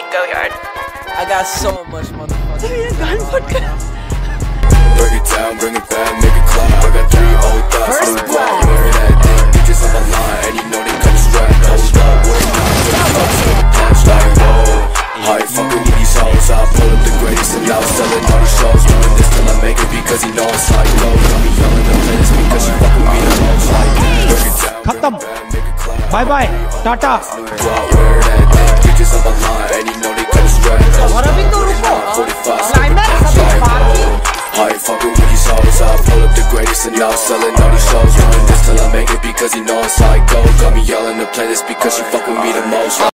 go yard. I got so much motherfucking Break it down, bring it back, make it clap. I got 3 old thoughts, new block, wearing that thing. Bitches on my line, and you know they come strapped. Hold up, wait now, punch like whoa. I ain't fucking with these hoes, I pull up the greatest and now selling all these shows. Doing this till I make it because he know I'm psycho. Got me yelling the playlist because she fucking with me the most. Like, break it down, bring it back, make it clap. Bye bye, Tata. Wearing that thing, bitches on my line, and you know they come strapped. I ain't fucking with these hoes, I pull up the greatest and now selling all these shows. Doing this till I make it because he know I'm psycho. Got me yelling the playlist because she fucking me the most.